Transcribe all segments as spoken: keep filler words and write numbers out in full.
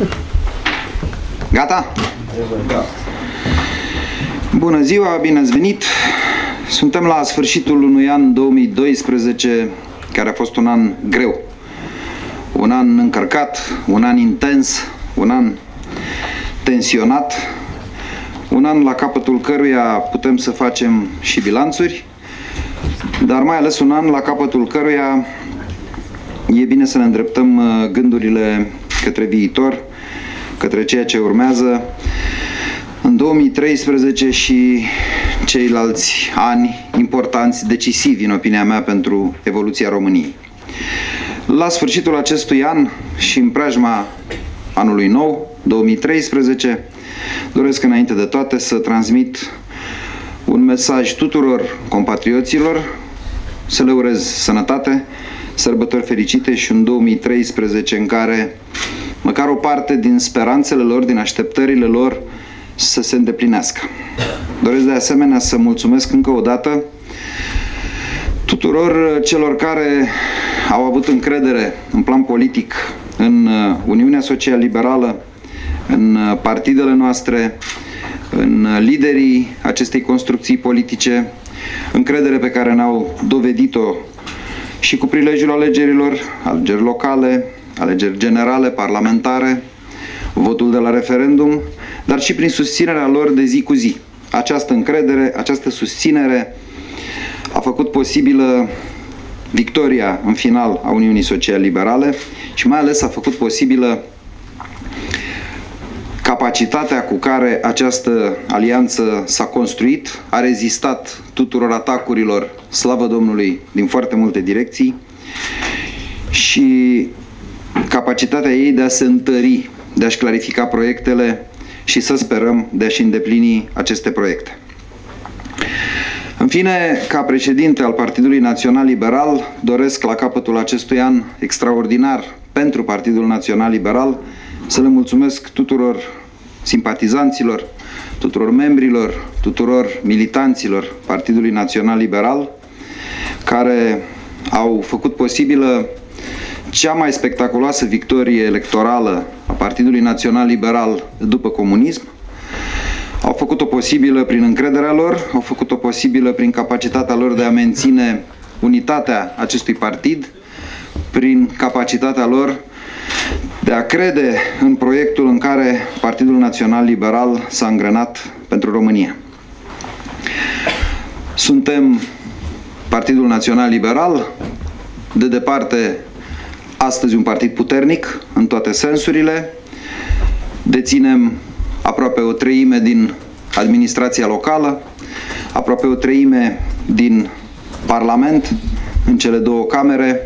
Gata? Da. Bună ziua, bine ați venit! Suntem la sfârșitul unui an două mii doisprezece, care a fost un an greu. Un an încărcat, un an intens, un an tensionat, un an la capătul căruia putem să facem și bilanțuri, dar mai ales un an la capătul căruia e bine să ne îndreptăm gândurile către viitor, către ceea ce urmează în două mii treisprezece și ceilalți ani importanți, decisivi, în opinia mea, pentru evoluția României. La sfârșitul acestui an și în preajma anului nou, două mii treisprezece, doresc înainte de toate să transmit un mesaj tuturor compatrioților, să le urez sănătate, sărbători fericite și un două mii treisprezece în care măcar o parte din speranțele lor, din așteptările lor să se îndeplinească. Doresc de asemenea să mulțumesc încă o dată tuturor celor care au avut încredere în plan politic în Uniunea Social-Liberală, în partidele noastre, în liderii acestei construcții politice, încredere pe care ne-au dovedit-o și cu prilejul alegerilor, alegeri locale, alegeri generale, parlamentare, votul de la referendum, dar și prin susținerea lor de zi cu zi. Această încredere, această susținere a făcut posibilă victoria în final a Uniunii Social-Liberale și mai ales a făcut posibilă capacitatea cu care această alianță s-a construit, a rezistat tuturor atacurilor, slavă Domnului, din foarte multe direcții, și capacitatea ei de a se întări, de a-și clarifica proiectele și să sperăm de a-și îndeplini aceste proiecte. În fine, ca președinte al Partidului Național Liberal, doresc la capătul acestui an extraordinar pentru Partidul Național Liberal să le mulțumesc tuturor simpatizanților, tuturor membrilor, tuturor militanților Partidului Național Liberal, care au făcut posibilă cea mai spectaculoasă victorie electorală a Partidului Național Liberal după comunism. Au făcut-o posibilă prin încrederea lor, au făcut-o posibilă prin capacitatea lor de a menține unitatea acestui partid, prin capacitatea lor de a crede în proiectul în care Partidul Național Liberal s-a îngrenat pentru România. Suntem Partidul Național Liberal, de departe astăzi un partid puternic în toate sensurile, deținem aproape o treime din administrația locală, aproape o treime din Parlament, în cele două camere,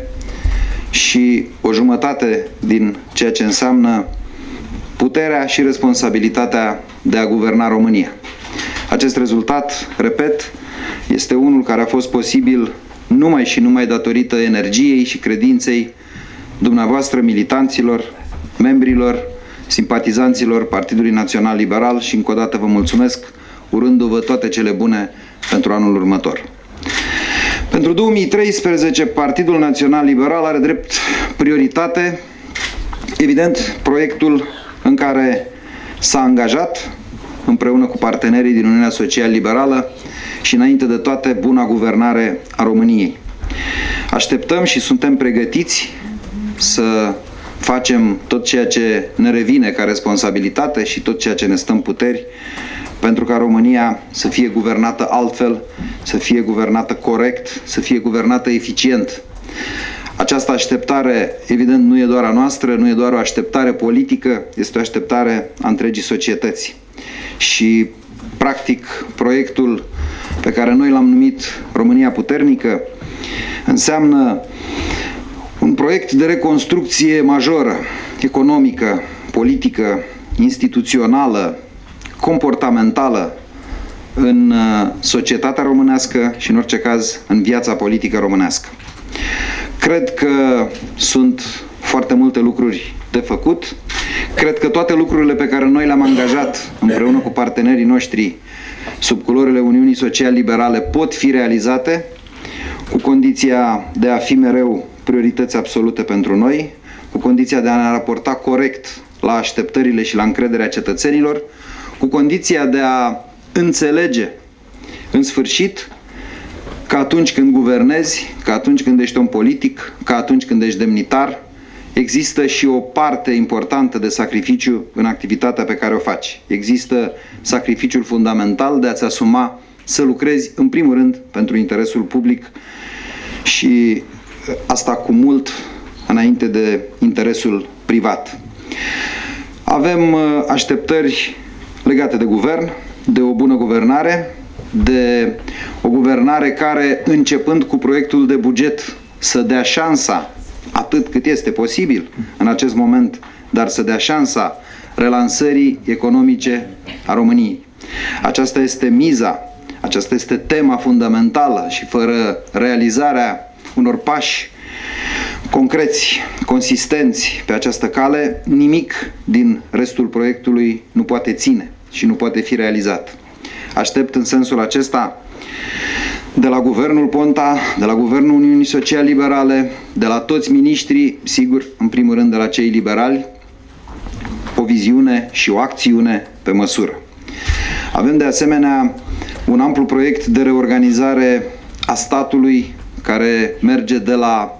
și o jumătate din ceea ce înseamnă puterea și responsabilitatea de a guverna România. Acest rezultat, repet, este unul care a fost posibil numai și numai datorită energiei și credinței dumneavoastră, militanților, membrilor, simpatizanților Partidului Național Liberal, și încă o dată vă mulțumesc, urându-vă toate cele bune pentru anul următor. Pentru două mii treisprezece, Partidul Național Liberal are drept prioritate, evident, proiectul în care s-a angajat împreună cu partenerii din Uniunea Social-Liberală și, înainte de toate, buna guvernare a României. Așteptăm și suntem pregătiți să facem tot ceea ce ne revine ca responsabilitate și tot ceea ce ne stă în puteri pentru ca România să fie guvernată altfel, să fie guvernată corect, să fie guvernată eficient. Această așteptare, evident, nu e doar a noastră, nu e doar o așteptare politică, este o așteptare a întregii societăți. Și, practic, proiectul pe care noi l-am numit România Puternică înseamnă un proiect de reconstrucție majoră, economică, politică, instituțională, comportamentală în societatea românească și, în orice caz, în viața politică românească. Cred că sunt foarte multe lucruri de făcut. Cred că toate lucrurile pe care noi le-am angajat împreună cu partenerii noștri sub culorile Uniunii Social-Liberale pot fi realizate, cu condiția de a fi mereu priorități absolute pentru noi, cu condiția de a ne raporta corect la așteptările și la încrederea cetățenilor, cu condiția de a înțelege în sfârșit că atunci când guvernezi, că atunci când ești om politic, că atunci când ești demnitar, există și o parte importantă de sacrificiu în activitatea pe care o faci. Există sacrificiul fundamental de a-ți asuma să lucrezi în primul rând pentru interesul public și asta cu mult înainte de interesul privat. Avem așteptări legate de guvern, de o bună guvernare, de o guvernare care, începând cu proiectul de buget, să dea șansa, atât cât este posibil în acest moment, dar să dea șansa relansării economice a României. Aceasta este miza, aceasta este tema fundamentală și fără realizarea unor pași concreți, consistenți pe această cale, nimic din restul proiectului nu poate ține și nu poate fi realizat. Aștept în sensul acesta de la Guvernul Ponta, de la Guvernul Uniunii Social-Liberale, de la toți miniștrii, sigur, în primul rând de la cei liberali, o viziune și o acțiune pe măsură. Avem de asemenea un amplu proiect de reorganizare a statului care merge de la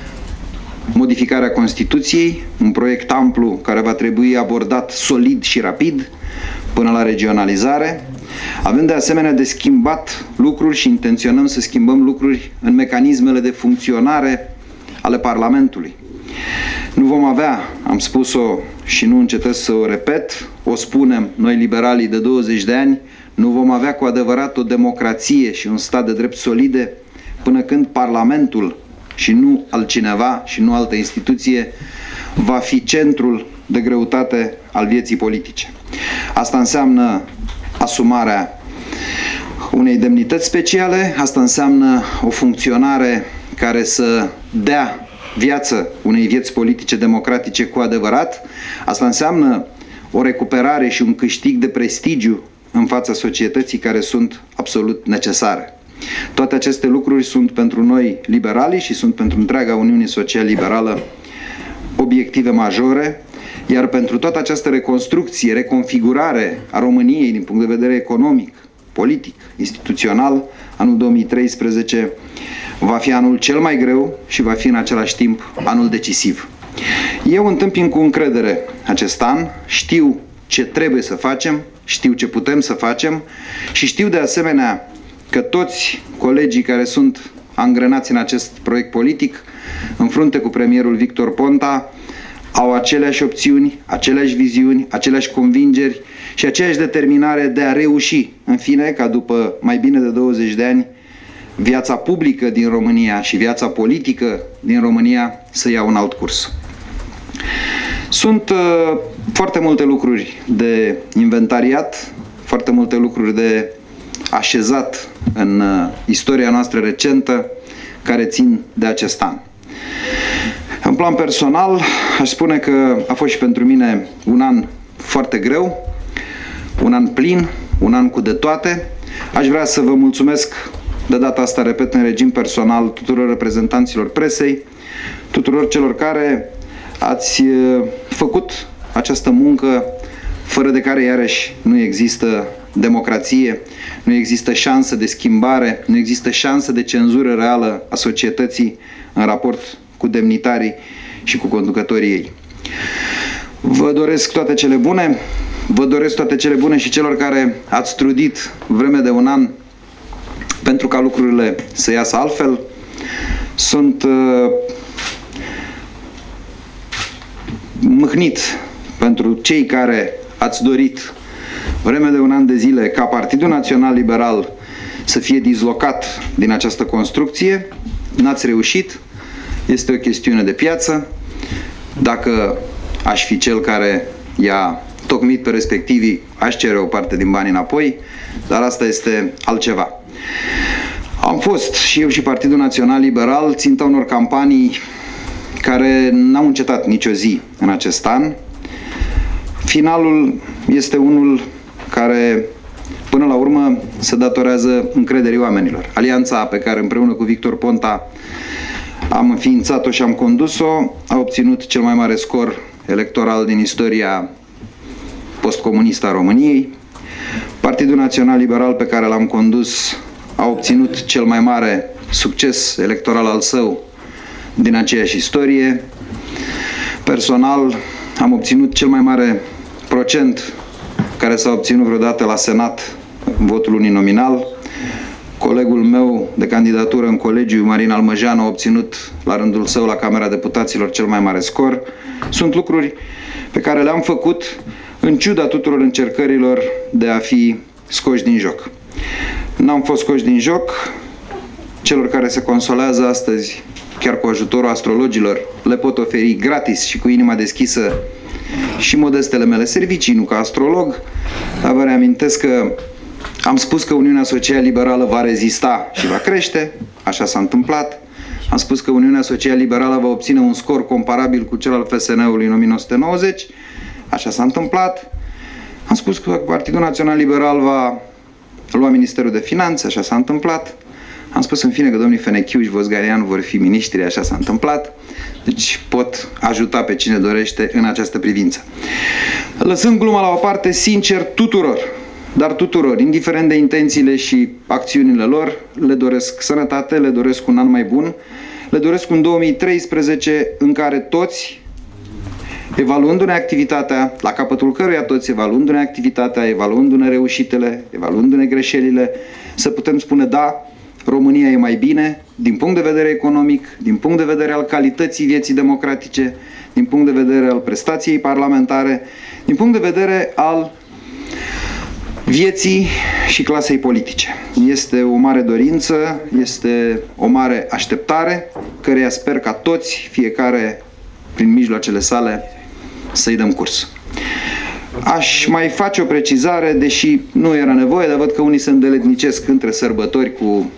modificarea Constituției, un proiect amplu care va trebui abordat solid și rapid până la regionalizare. Avem de asemenea de schimbat lucruri și intenționăm să schimbăm lucruri în mecanismele de funcționare ale Parlamentului. Nu vom avea, am spus-o și nu încetez să o repet, o spunem noi liberalii de douăzeci de ani, nu vom avea cu adevărat o democrație și un stat de drept solide până când Parlamentul și nu altcineva și nu altă instituție va fi centrul de greutate al vieții politice. Asta înseamnă asumarea unei demnități speciale, asta înseamnă o funcționare care să dea viață unei vieți politice democratice cu adevărat, asta înseamnă o recuperare și un câștig de prestigiu în fața societății care sunt absolut necesare. Toate aceste lucruri sunt pentru noi liberali și sunt pentru întreaga Uniune Social-Liberală obiective majore, iar pentru toată această reconstrucție, reconfigurare a României din punct de vedere economic, politic, instituțional, anul două mii treisprezece va fi anul cel mai greu și va fi în același timp anul decisiv. Eu întâmpin cu încredere acest an, știu ce trebuie să facem, știu ce putem să facem și știu de asemenea că toți colegii care sunt angrenați în acest proiect politic, în frunte cu premierul Victor Ponta, au aceleași opțiuni, aceleași viziuni, aceleași convingeri și aceeași determinare de a reuși, în fine, ca după mai bine de douăzeci de ani, viața publică din România și viața politică din România să ia un alt curs. Sunt uh, foarte multe lucruri de inventariat, foarte multe lucruri de așezat în uh, istoria noastră recentă care țin de acest an. În plan personal, aș spune că a fost și pentru mine un an foarte greu, un an plin, un an cu de toate. Aș vrea să vă mulțumesc de data asta, repet, în regim personal, tuturor reprezentanților presei, tuturor celor care ați făcut această muncă fără de care, iarăși, nu există democrație, nu există șansă de schimbare, nu există șansă de cenzură reală a societății în raport cu demnitarii și cu conducătorii ei. Vă doresc toate cele bune, vă doresc toate cele bune și celor care ați trudit vreme de un an pentru ca lucrurile să iasă altfel. Sunt uh, mâhnit pentru cei care ați dorit vreme de un an de zile ca Partidul Național Liberal să fie dislocat din această construcție. N-ați reușit. Este o chestiune de piață. Dacă aș fi cel care i-a tocmit pe respectivii, aș cere o parte din bani înapoi, dar asta este altceva. Am fost și eu și Partidul Național Liberal ținta unor campanii care n-au încetat nicio zi în acest an. Finalul este unul care, până la urmă, se datorează încrederii oamenilor. Alianța pe care împreună cu Victor Ponta am înființat-o și am condus-o, a obținut cel mai mare scor electoral din istoria postcomunistă a României. Partidul Național Liberal pe care l-am condus a obținut cel mai mare succes electoral al său din aceeași istorie. Personal am obținut cel mai mare procent care s-a obținut vreodată la Senat, votul uninominal. Colegul meu de candidatură în colegiu, Marin Almăjean, a obținut la rândul său la Camera Deputaților cel mai mare scor. Sunt lucruri pe care le-am făcut în ciuda tuturor încercărilor de a fi scoși din joc. N-am fost scoși din joc. Celor care se consolează astăzi, chiar cu ajutorul astrologilor, le pot oferi gratis și cu inima deschisă și modestele mele servicii, nu ca astrolog, dar vă reamintesc că am spus că Uniunea Social-Liberală va rezista și va crește, așa s-a întâmplat. Am spus că Uniunea Social-Liberală va obține un scor comparabil cu cel al F S N-ului în o mie nouă sute nouăzeci, așa s-a întâmplat. Am spus că Partidul Național Liberal va lua Ministerul de Finanțe, așa s-a întâmplat. Am spus în fine că domnii Fenechiu și Vosgarian vor fi miniștri, așa s-a întâmplat. Deci pot ajuta pe cine dorește în această privință. Lăsând gluma la o parte, sincer tuturor, dar tuturor, indiferent de intențiile și acțiunile lor, le doresc sănătate, le doresc un an mai bun, le doresc un două mii treisprezece în care toți, evaluându-ne activitatea, la capătul căruia toți evaluându-ne activitatea, evaluându-ne reușitele, evaluându-ne greșelile, să putem spune da, România e mai bine din punct de vedere economic, din punct de vedere al calității vieții democratice, din punct de vedere al prestației parlamentare, din punct de vedere al vieții și clasei politice. Este o mare dorință, este o mare așteptare, căreia sper ca toți, fiecare prin mijloacele sale, să-i dăm curs. Aș mai face o precizare, deși nu era nevoie, dar văd că unii se îndeletnicesc între sărbători cu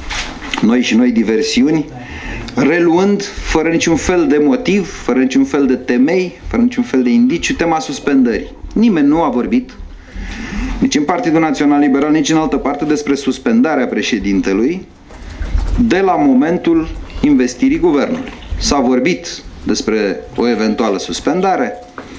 noi și noi diversiuni, reluând, fără niciun fel de motiv, fără niciun fel de temei, fără niciun fel de indiciu, tema suspendării. Nimeni nu a vorbit, nici în Partidul Național Liberal, nici în altă parte, despre suspendarea președintelui de la momentul investirii guvernului. S-a vorbit despre o eventuală suspendare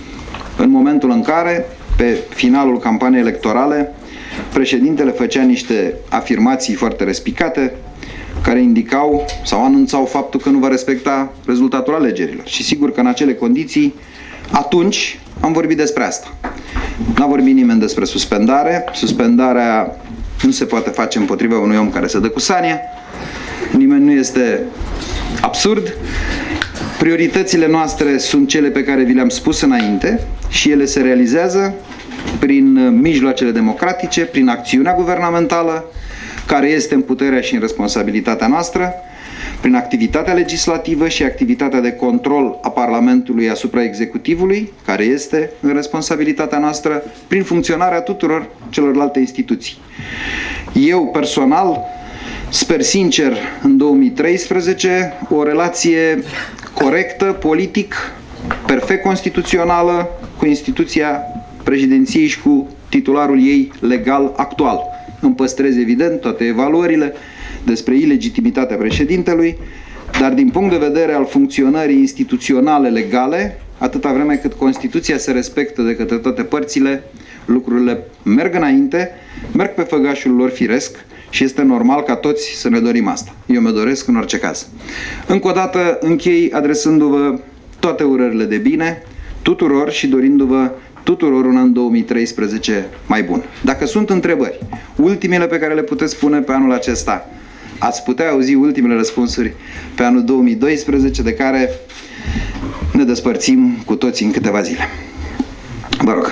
în momentul în care, pe finalul campaniei electorale, președintele făcea niște afirmații foarte respicate care indicau sau anunțau faptul că nu va respecta rezultatul alegerilor. Și sigur că în acele condiții, atunci am vorbit despre asta. N-a vorbit nimeni despre suspendare. Suspendarea nu se poate face împotriva unui om care se dă cu sania. Nimeni nu este absurd. Prioritățile noastre sunt cele pe care vi le-am spus înainte și ele se realizează prin mijloacele democratice, prin acțiunea guvernamentală, care este în puterea și în responsabilitatea noastră, prin activitatea legislativă și activitatea de control a Parlamentului asupra executivului, care este în responsabilitatea noastră, prin funcționarea tuturor celorlalte instituții. Eu, personal, sper sincer în două mii treisprezece o relație corectă, politic, perfect constituțională cu instituția președinției și cu titularul ei legal actual. Îmi păstrez evident toate evaluările despre ilegitimitatea președintelui, dar din punct de vedere al funcționării instituționale legale, atâta vreme cât Constituția se respectă de către toate părțile, lucrurile merg înainte, merg pe făgașul lor firesc și este normal ca toți să ne dorim asta. Eu mă doresc în orice caz. Încă o dată închei adresându-vă toate urările de bine tuturor și dorindu-vă tuturor un an două mii treisprezece mai bun. Dacă sunt întrebări, ultimele pe care le puteți pune pe anul acesta, ați putea auzi ultimele răspunsuri pe anul două mii doisprezece, de care ne despărțim cu toții în câteva zile. Vă rog.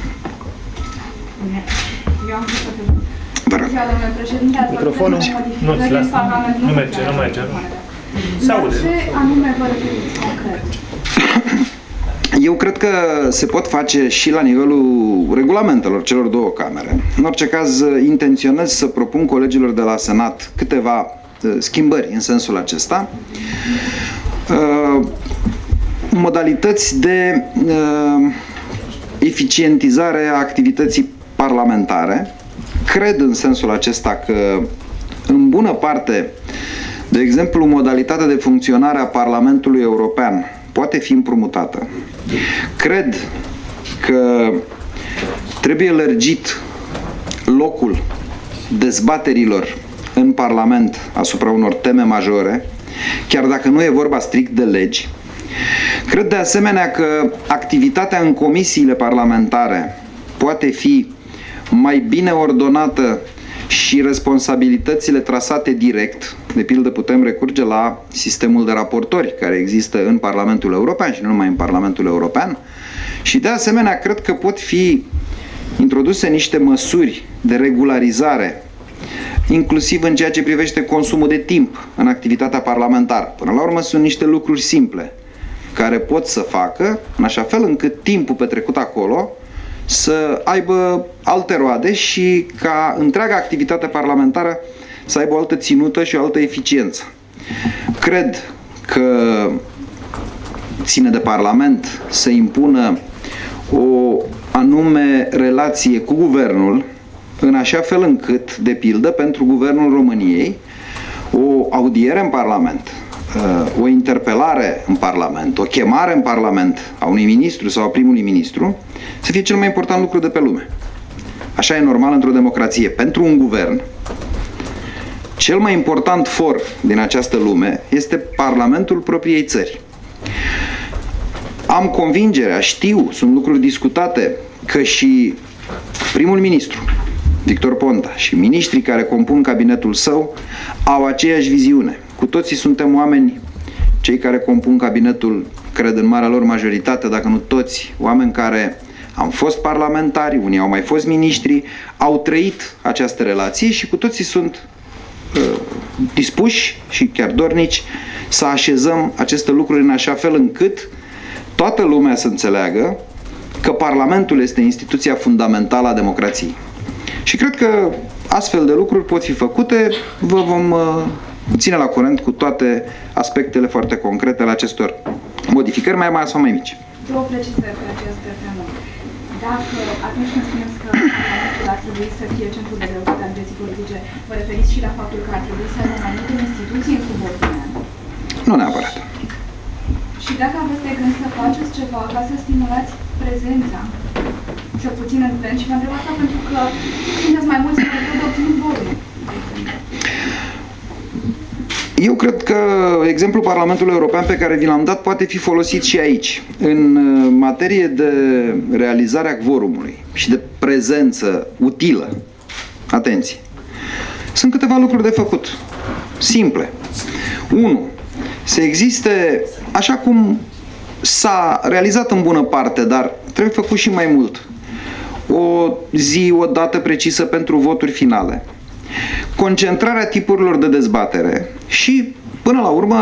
Eu am Vă rog. Microfonul. Nu, nu merge, nu merge. Se aude. Ce anume vă referiți concret? Eu cred că se pot face și la nivelul regulamentelor celor două camere. În orice caz, intenționez să propun colegilor de la Senat câteva schimbări în sensul acesta. Modalități de eficientizare a activității parlamentare. Cred în sensul acesta că, în bună parte, de exemplu, modalitatea de funcționare a Parlamentului European poate fi împrumutată. Cred că trebuie lărgit locul dezbaterilor în Parlament asupra unor teme majore, chiar dacă nu e vorba strict de legi. Cred de asemenea că activitatea în comisiile parlamentare poate fi mai bine ordonată și responsabilitățile trasate direct. De pildă, putem recurge la sistemul de raportori care există în Parlamentul European și nu numai în Parlamentul European. Și de asemenea, cred că pot fi introduse niște măsuri de regularizare, inclusiv în ceea ce privește consumul de timp în activitatea parlamentară. Până la urmă sunt niște lucruri simple care pot să facă în așa fel încât timpul petrecut acolo să aibă alte roade și ca întreaga activitate parlamentară să aibă o altă ținută și o altă eficiență. Cred că ține de Parlament să impună o anume relație cu Guvernul, în așa fel încât, de pildă, pentru Guvernul României, o audiere în Parlament, o interpelare în Parlament, o chemare în Parlament a unui ministru sau a primului ministru, să fie cel mai important lucru de pe lume. Așa e normal într-o democrație. Pentru un guvern, cel mai important for din această lume este Parlamentul propriei țări. Am convingerea, știu, sunt lucruri discutate, că și primul ministru, Victor Ponta, și miniștrii care compun cabinetul său au aceeași viziune. Cu toții suntem oameni, cei care compun cabinetul, cred în marea lor majoritate, dacă nu toți, oameni care am fost parlamentari, unii au mai fost miniștri, au trăit această relație și cu toții sunt uh, dispuși și chiar dornici să așezăm aceste lucruri în așa fel încât toată lumea să înțeleagă că Parlamentul este instituția fundamentală a democrației. Și cred că astfel de lucruri pot fi făcute. Vă vom uh, ține la curent cu toate aspectele foarte concrete ale acestor modificări, mai mari sau mai mici. Două precizări pe această temă. Dacă atunci când spuneți că Parlamentul ar trebui să fie centrul de greutate al vieții politice, vă referiți și la faptul că ar trebui să aibă mai multe instituții în subordine? Nu neapărat. Și dacă aveți de gând să faceți ceva ca să stimulați prezența, cel puțin în plen, și vă întreb asta pentru că sunteți mai mulți care trebuie obținut votul. Eu cred că exemplul Parlamentului European pe care vi l-am dat poate fi folosit și aici. În materie de realizarea quorumului și de prezență utilă, atenție, sunt câteva lucruri de făcut, simple. unu. Să existe, așa cum s-a realizat în bună parte, dar trebuie făcut și mai mult, o zi, o dată precisă pentru voturi finale, concentrarea tipurilor de dezbatere și, până la urmă,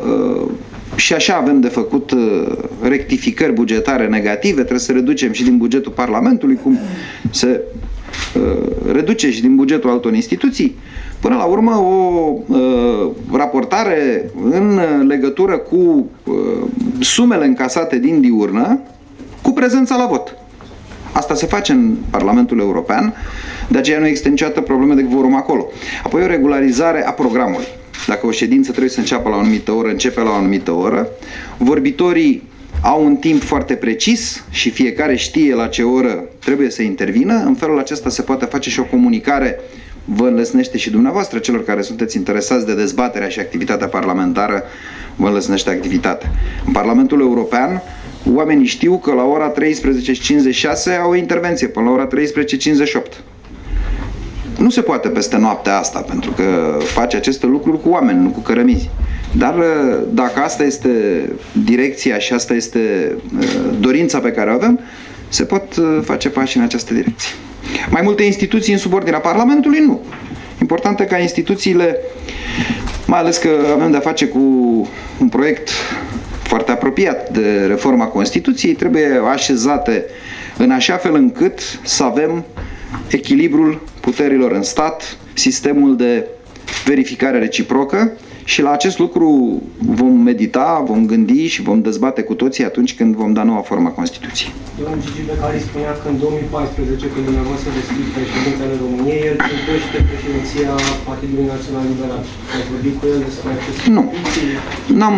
și așa avem de făcut rectificări bugetare negative, trebuie să reducem și din bugetul Parlamentului, cum se reduce și din bugetul altor instituții. Până la urmă, o uh, raportare în legătură cu uh, sumele încasate din diurnă cu prezența la vot. Asta se face în Parlamentul European, de aceea nu există niciodată probleme de quorum acolo. Apoi o regularizare a programului. Dacă o ședință trebuie să înceapă la o anumită oră, începe la o anumită oră. Vorbitorii au un timp foarte precis și fiecare știe la ce oră trebuie să intervină. În felul acesta se poate face și o comunicare. Vă înlesnește și dumneavoastră, celor care sunteți interesați de dezbaterea și activitatea parlamentară, vă înlesnește activitatea. În Parlamentul European, oamenii știu că la ora treisprezece și cincizeci și șase au o intervenție, până la ora treisprezece și cincizeci și opt. Nu se poate peste noaptea asta, pentru că face aceste lucruri cu oameni, nu cu cărămizi. Dar dacă asta este direcția și asta este dorința pe care o avem, se pot face pași în această direcție. Mai multe instituții în subordinea Parlamentului? Nu. Important e ca instituțiile, mai ales că avem de-a face cu un proiect foarte apropiat de reforma Constituției, trebuie așezate în așa fel încât să avem echilibrul puterilor în stat, sistemul de verificare reciprocă Și la acest lucru vom medita, vom gândi și vom dezbate cu toții atunci când vom da noua formă a Constituției. Domnul Gigi Becali spunea că în două mii paisprezece, când dumneavoastră deschideți președintele României, el pregătește președinția Partidului Național Liberal. Ați vorbit cu el despre aceste Nu. N-am,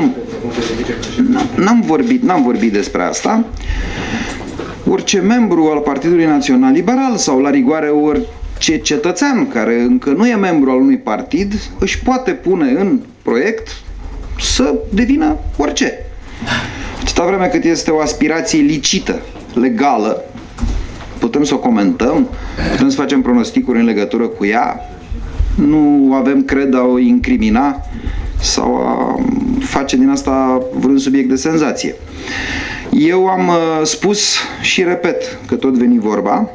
n-am vorbit, n-am vorbit despre asta. Orice membru al Partidului Național Liberal sau la rigoare orice cetățean care încă nu e membru al unui partid își poate pune în proiect să devină orice. Atâta vreme cât este o aspirație licită, legală, putem să o comentăm, putem să facem pronosticuri în legătură cu ea, nu avem, cred, a o incrimina sau a face din asta vreun subiect de senzație. Eu am uh, spus și repet, că tot veni vorba,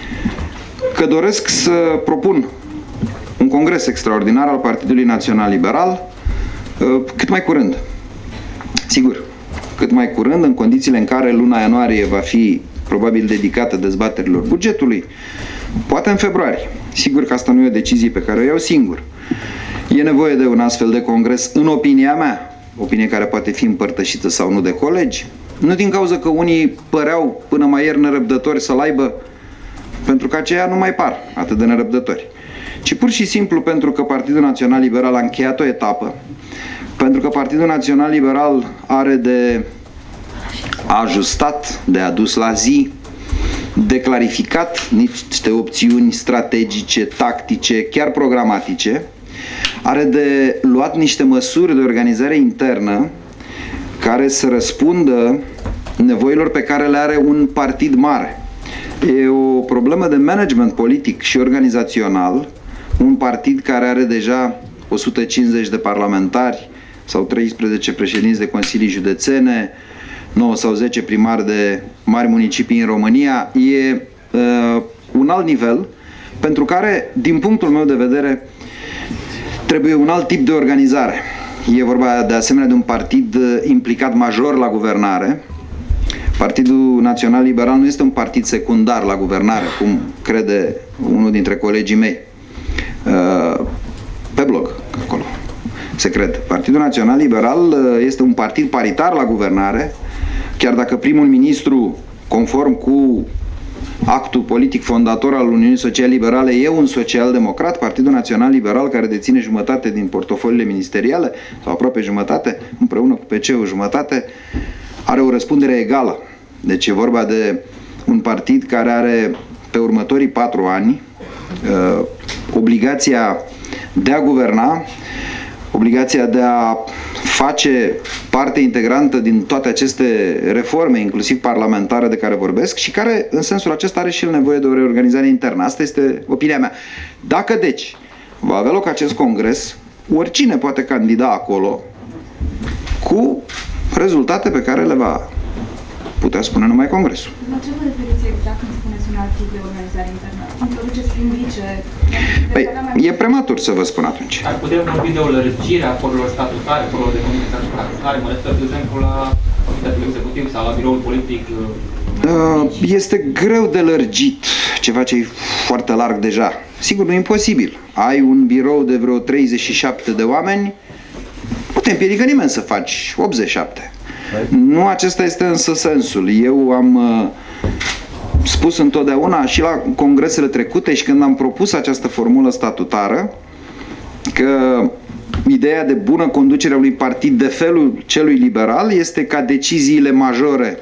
că doresc să propun un congres extraordinar al Partidului Național Liberal uh, cât mai curând. Sigur, cât mai curând, în condițiile în care luna ianuarie va fi probabil dedicată dezbaterilor bugetului, poate în februarie. Sigur că asta nu e o decizie pe care o iau singur. E nevoie de un astfel de congres, în opinia mea, opinie care poate fi împărtășită sau nu de colegi, nu din cauza că unii păreau până mai ieri nerăbdători să-l aibă, pentru că aceia nu mai par atât de nerăbdători, ci pur și simplu pentru că Partidul Național Liberal a încheiat o etapă, pentru că Partidul Național Liberal are de ajustat, de adus la zi, de clarificat niște opțiuni strategice, tactice, chiar programatice, are de luat niște măsuri de organizare internă care să răspundă nevoilor pe care le are un partid mare. E o problemă de management politic și organizațional, un partid care are deja o sută cincizeci de parlamentari sau treisprezece președinți de consilii județene, nouă sau zece primari de mari municipii în România, e uh, un alt nivel pentru care, din punctul meu de vedere, trebuie un alt tip de organizare. E vorba de asemenea de un partid implicat major la guvernare. Partidul Național Liberal nu este un partid secundar la guvernare, cum crede unul dintre colegii mei. Pe blog, acolo, se cred. Partidul Național Liberal este un partid paritar la guvernare, chiar dacă primul ministru, conform cu actul politic fondator al Uniunii Social-Liberale, e un social-democrat. Partidul Național Liberal, care deține jumătate din portofoliile ministeriale, sau aproape jumătate, împreună cu P C-ul jumătate, are o răspundere egală. Deci e vorba de un partid care are pe următorii patru ani uh, obligația de a guverna, obligația de a face parte integrantă din toate aceste reforme, inclusiv parlamentare de care vorbesc, și care, în sensul acesta, are și el nevoie de o reorganizare internă. Asta este opinia mea. Dacă, deci, va avea loc acest congres, oricine poate candida acolo cu rezultate pe care le va putea spune numai Congresul. La ce vă referiți exact când spuneți un alt tip de organizare internă? Introduceți prin vice? Păi, e prematur să vă spun atunci. Ar putem vorbi de o lărgire a forurilor statutare, forurilor de comunitate statutare, mă refer, de exemplu, la Comitetul Executiv sau la Biroul Politic? Este greu de lărgit ceva ce e foarte larg deja. Sigur, nu e imposibil. Ai un birou de vreo treizeci și șapte de oameni, nu te împiedică nimeni să faci optzeci și șapte. Nu acesta este însă sensul. Eu am uh, spus întotdeauna și la congresele trecute și când am propus această formulă statutară că ideea de bună conducere a unui partid de felul celui liberal este ca deciziile majore,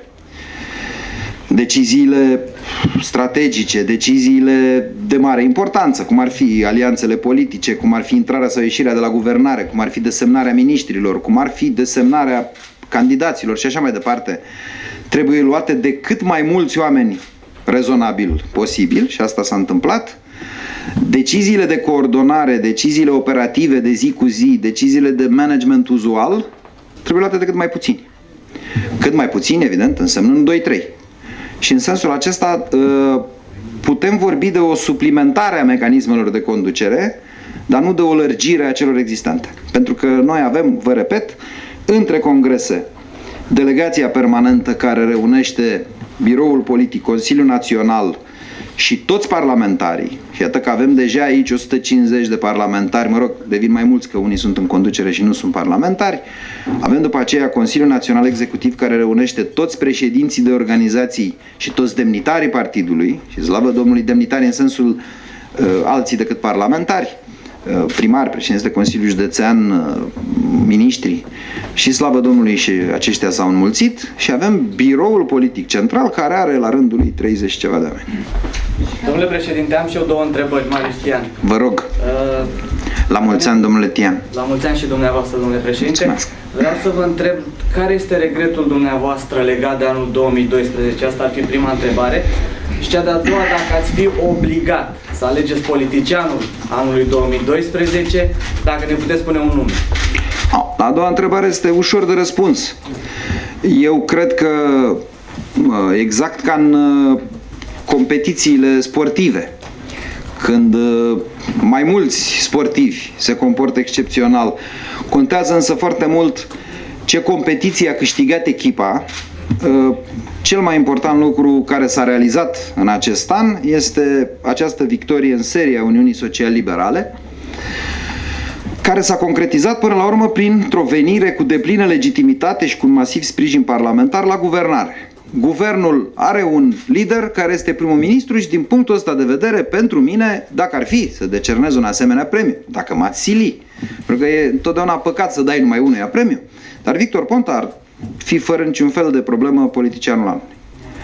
deciziile strategice, deciziile de mare importanță, cum ar fi alianțele politice, cum ar fi intrarea sau ieșirea de la guvernare, cum ar fi desemnarea miniștrilor, cum ar fi desemnarea candidaților și așa mai departe, trebuie luate de cât mai mulți oameni rezonabil posibil, și asta s-a întâmplat. Deciziile de coordonare, deciziile operative de zi cu zi, deciziile de management uzual trebuie luate de cât mai puțini. Cât mai puțini, evident, însemnând doi trei. Și în sensul acesta putem vorbi de o suplimentare a mecanismelor de conducere, dar nu de o lărgire a celor existente. Pentru că noi avem, vă repet, între congrese, delegația permanentă care reunește Biroul Politic, Consiliul Național și toți parlamentarii, și iată că avem deja aici o sută cincizeci de parlamentari, mă rog, devin mai mulți că unii sunt în conducere și nu sunt parlamentari, avem după aceea Consiliul Național Executiv care reunește toți președinții de organizații și toți demnitarii partidului, și slavă Domnului demnitari în sensul uh, alții decât parlamentari, primari, președinți de Consiliu Județean, miniștri, și slavă Domnului și aceștia s-au înmulțit, și avem biroul politic central care are la rândul lui treizeci ceva de oameni. Domnule președinte, am și eu două întrebări, Marius Tian. Vă rog. Uh, la mulți ani, domnule Tian. La mulți ani și dumneavoastră, domnule președinte. Mulțumesc. Vreau să vă întreb care este regretul dumneavoastră legat de anul două mii doisprezece. Asta ar fi prima întrebare. Și cea de-a doua, dacă ați fi obligat să alegeți politicianul anului două mii doisprezece, dacă ne puteți spune un nume. La a doua întrebare este ușor de răspuns. Eu cred că exact ca în competițiile sportive, când mai mulți sportivi se comportă excepțional, contează însă foarte mult ce competiție a câștigat echipa. Cel mai important lucru care s-a realizat în acest an este această victorie în serie a Uniunii Social-Liberale, care s-a concretizat până la urmă printr-o venire cu deplină legitimitate și cu un masiv sprijin parlamentar la guvernare. Guvernul are un lider care este primul ministru și din punctul ăsta de vedere, pentru mine, dacă ar fi să decernez un asemenea premiu, dacă m-ați sili, pentru că e întotdeauna păcat să dai numai unuia premiu, dar Victor Ponta ar fi fără niciun fel de problemă politicianul anului.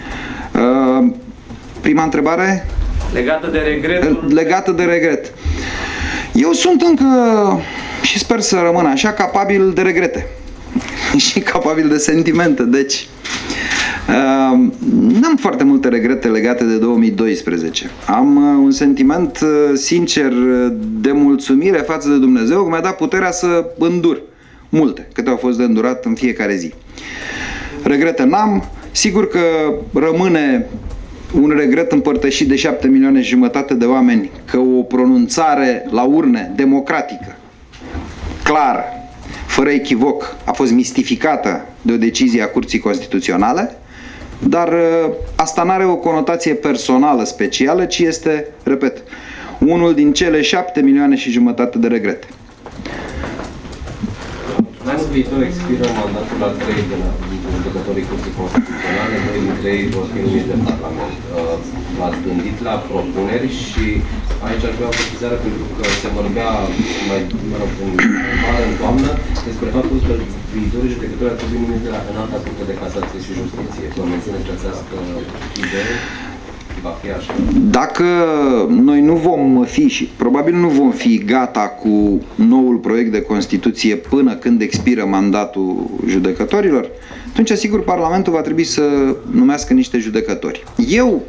Uh, prima întrebare? Legată de regretul... Legată de regret. Eu sunt încă, și sper să rămân așa, capabil de regrete. Și capabil de sentimente. Deci, uh, n-am foarte multe regrete legate de două mii doisprezece. Am uh, un sentiment uh, sincer de mulțumire față de Dumnezeu că mi-a dat puterea să îndur multe, câte au fost de îndurat în fiecare zi. Regrete n-am. Sigur că rămâne un regret împărtășit de șapte milioane și jumătate de oameni că o pronunțare la urne democratică, clară, fără echivoc, a fost mistificată de o decizie a Curții Constituționale, dar asta nu are o conotație personală specială, ci este, repet, unul din cele șapte milioane și jumătate de regrete. Anul viitor expiră mandatul al trei de la judecătorii Curții Constituționale, doi dintre ei vor fi numiți de Parlament. V-ați gândit la propuneri și aici aș vrea o precizare pentru că se vorbea mai, mă rog, în vară, în toamnă, despre faptul că viitorii judecători ar trebui numiți de la Înalta Curte de Casație și Justiție. Vă mențineți această idee? Va fi așa. Dacă noi nu vom fi și probabil nu vom fi gata cu noul proiect de Constituție până când expiră mandatul judecătorilor, atunci sigur Parlamentul va trebui să numească niște judecători. Eu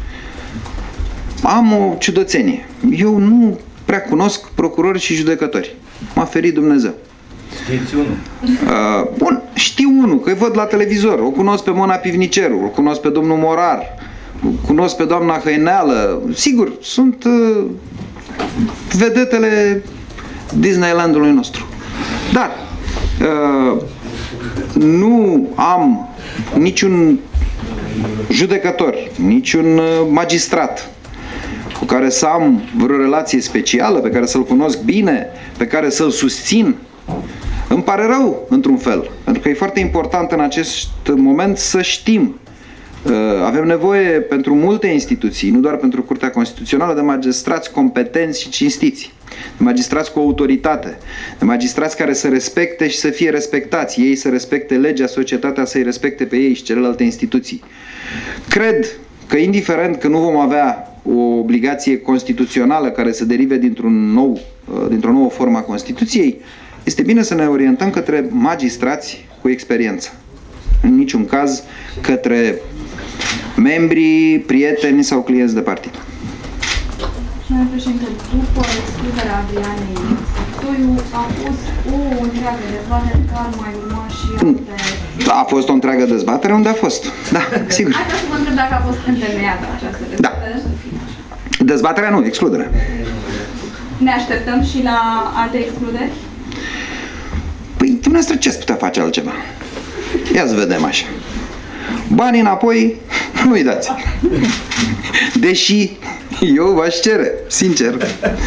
am o ciudățenie. Eu nu prea cunosc procurori și judecători. M-a ferit Dumnezeu. Știți unul? Uh, bun, știu unul, că îi văd la televizor. O cunosc pe Mona Pivniceru, o cunosc pe domnul Morar, cunosc pe doamna Hăineală. Sigur, sunt uh, vedetele Disneylandului nostru. Dar uh, nu am niciun judecător, niciun magistrat cu care să am vreo relație specială, pe care să-l cunosc bine, pe care să-l susțin. Îmi pare rău, într-un fel, pentru că e foarte important în acest moment să știm. Avem nevoie pentru multe instituții, nu doar pentru Curtea Constituțională, de magistrați competenți și cinstiți, de magistrați cu autoritate, de magistrați care să respecte și să fie respectați, ei să respecte legea, societatea să-i respecte pe ei și celelalte instituții. Cred că indiferent că nu vom avea o obligație constituțională care să derive dintr-un nou, dintr-o nouă formă a Constituției, este bine să ne orientăm către magistrați cu experiență. În niciun caz către membrii, prieteni sau clienți de partid. Domnule președinte, după excluderea Adrianei Săptoiu a fost o întreagă dezbatere care mai urma și alte... A fost o întreagă dezbatere unde a fost. Da, sigur. Aș vrea să vă întreb dacă a fost întemeiată această dezbatere. Da. Dezbaterea nu, excluderea. Ne așteptăm și la alte excluderi? Păi, dumneavoastră ce ați putea face altceva? Ia să vedem așa. Banii înapoi, nu-i dați. Deși eu v-aș cere, sincer.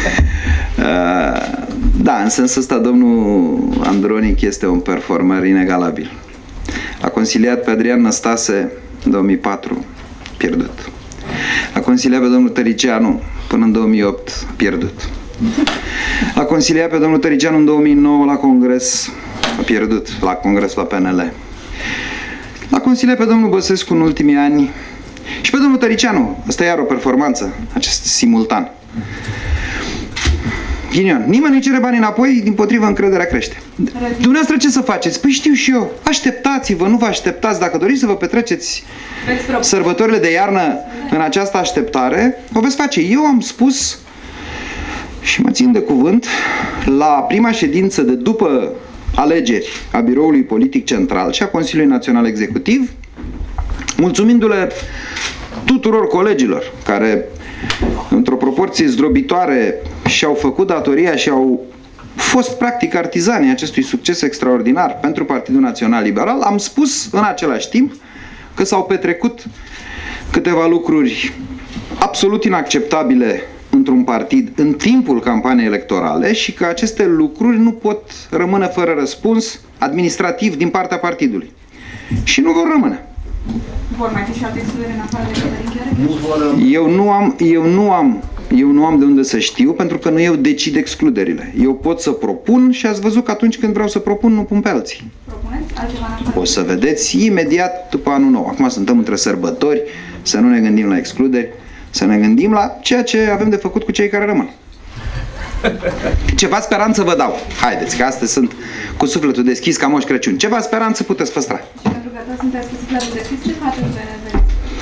Da, în sensul ăsta, domnul Andronic este un performer inegalabil. A consiliat pe Adrian Năstase în două mii patru, pierdut. A consiliat pe domnul Tăricianu până în două mii opt, pierdut. A consiliat pe domnul Tăricianu în două mii nouă la congres, a pierdut, la congres la P N L. L-a consiliat pe domnul Băsescu în ultimii ani și pe domnul Tăricianu. Asta e iar o performanță, acest simultan. Ghinion. Nimeni nu cere bani înapoi, dimpotrivă încrederea crește. Dumneavoastră ce să faceți? Păi știu și eu. Așteptați-vă, nu vă așteptați. Dacă doriți să vă petreceți sărbătorile de iarnă în această așteptare, o veți face. Eu am spus, și mă țin de cuvânt, la prima ședință de după alegeri a Biroului Politic Central și a Consiliului Național Executiv, mulțumindu-le tuturor colegilor care, într-o proporție zdrobitoare, și-au făcut datoria și au fost practic artizanii acestui succes extraordinar pentru Partidul Național Liberal, am spus în același timp că s-au petrecut câteva lucruri absolut inacceptabile într-un partid în timpul campaniei electorale și că aceste lucruri nu pot rămâne fără răspuns administrativ din partea partidului. Și nu vor rămâne. Vor mai fi și alte excluderi în afară de Cătălin Gheorghe? Eu nu am, eu nu am, eu nu am de unde să știu, pentru că nu eu decid excluderile. Eu pot să propun și ați văzut că atunci când vreau să propun, nu pun pe alții. Propuneți altceva în afară? O să vedeți imediat după anul nou. Acum suntem între sărbători, să nu ne gândim la excluderi, să ne gândim la ceea ce avem de făcut cu cei care rămân. Ceva speranță vă dau. Haideți, că astăzi sunt cu sufletul deschis ca Moș Crăciun. Ceva speranță puteți păstra. Și pentru că toți sunteți cu sufletul deschis, ce faceți pe reverie?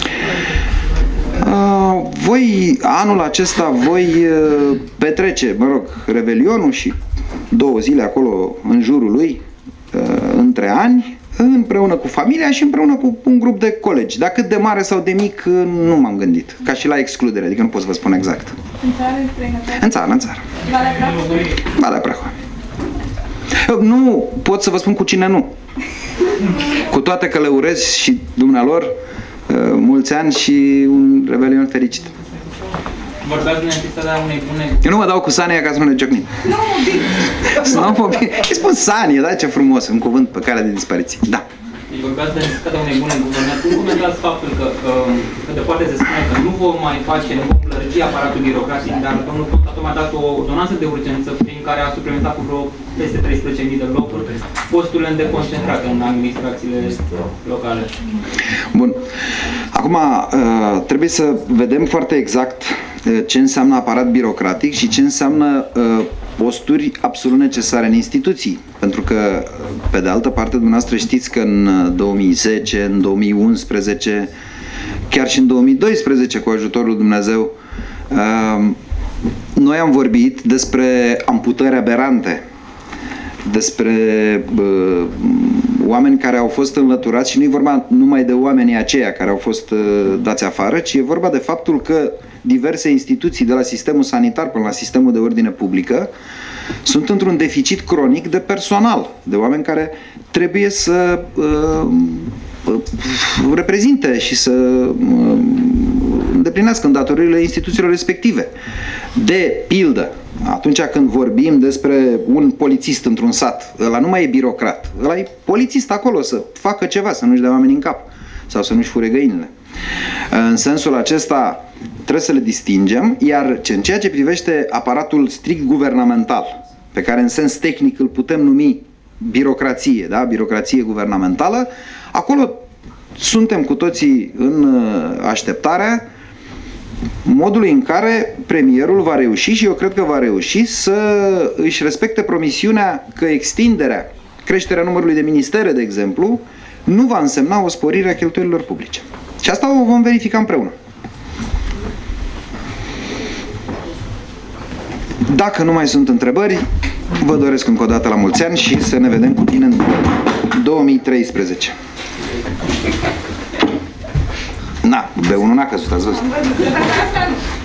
Uh, voi, anul acesta, voi uh, petrece, mă rog, Revelionul și două zile acolo în jurul lui, uh, între ani, împreună cu familia și împreună cu un grup de colegi. Dar cât de mare sau de mic, nu m-am gândit. Ca și la excludere, adică nu pot să vă spun exact. În țară, în străinătate? În țară, în țară. Valea Prahovei? Valea Prahovei. Nu pot să vă spun cu cine nu. Cu toate că le urez și dumnealor mulți ani și un Revelion fericit. Vorbeați de necesitatea unei bune... Eu nu mă dau cu Sania ca să nu ne ciocnim. Nu, bine! Nu, bine. Îi spun Sania, da? Ce frumos, un cuvânt pe care de dispariție. Da. Deci vorbeați de necesitatea unei bune guvernări. Cum comentați faptul că, că, că de poate se spune că nu vom mai face, nu vom lărgi aparatul birocratic, dar domnul Ponta tocmai a dat o ordonanță de urgență prin care a suplimentat cu vreo peste treisprezece mii de locuri posturile deconcentrate în administrațiile locale. Bun. Acum, trebuie să vedem foarte exact ce înseamnă aparat birocratic și ce înseamnă posturi absolut necesare în instituții. Pentru că, pe de altă parte, dumneavoastră știți că în două mii zece, în două mii unsprezece, chiar și în două mii doisprezece, cu ajutorul lui Dumnezeu, noi am vorbit despre amputări aberante, despre uh, oameni care au fost înlăturați și nu e vorba numai de oamenii aceia care au fost uh, dați afară, ci e vorba de faptul că diverse instituții, de la sistemul sanitar până la sistemul de ordine publică, sunt într-un deficit cronic de personal, de oameni care trebuie să uh, uh, reprezinte și să uh, îndeplinească îndatoririle instituțiilor respective. De pildă, atunci când vorbim despre un polițist într-un sat, ăla nu mai e birocrat, ăla e polițist acolo să facă ceva, să nu-și dea oameni în cap sau să nu-și fure găinile. În sensul acesta trebuie să le distingem, iar în ceea ce privește aparatul strict guvernamental, pe care în sens tehnic îl putem numi birocrație, da? Birocrație guvernamentală, acolo suntem cu toții în așteptarea modului în care premierul va reuși, și eu cred că va reuși, să își respecte promisiunea că extinderea, creșterea numărului de ministere, de exemplu, nu va însemna o sporire a cheltuielilor publice. Și asta o vom verifica împreună. Dacă nu mai sunt întrebări, vă doresc încă o dată la mulți ani și să ne vedem cu bine în două mii treisprezece. Na, B unu n-a căzut, ați văzut?